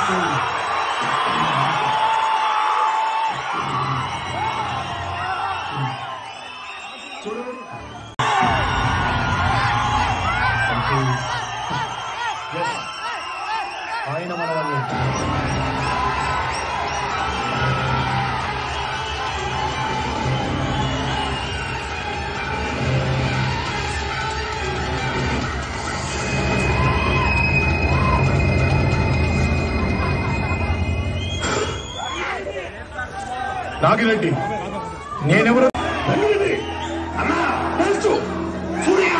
ఆయన మనవల్ని నాగిరెడ్డి నేనెవరు అన్నా తెలుసు సూర్య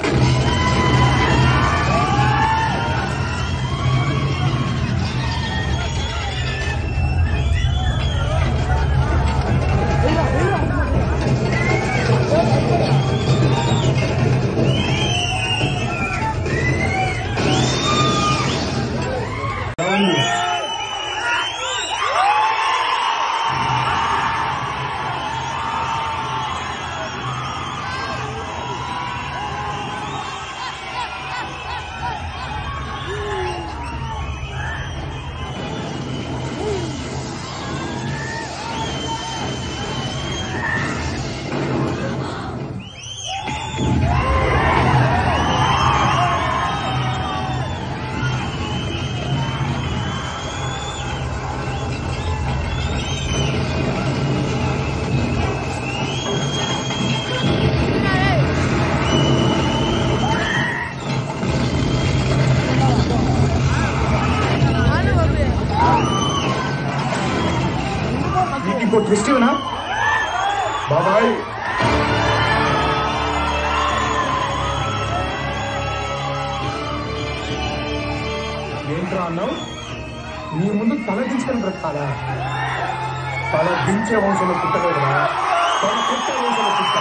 ఇంకో ట్విస్ట్ ఇవ్వనా బాబాయ్? ఏంట్రా అన్నావు? నీ ముందు తల దించుకొని బ్రతకాలా? తల దించే వంశంలో పుట్టలేదురా, తల పుట్టే వంశంలో పుట్ట.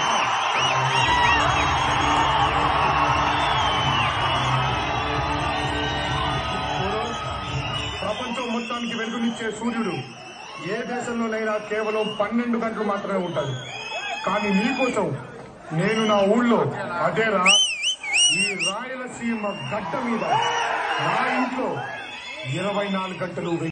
ప్రపంచం మొత్తానికి వెలుగునిచ్చే సూర్యుడు ఏ దేశంలోనైనా కేవలం 12 గంటలు మాత్రమే ఉంటుంది. కానీ నీకోసం నేను నా ఊళ్ళో అదేరా ఈ రాయలసీమ గడ్డ మీద నా ఇంట్లో 24 గంటలు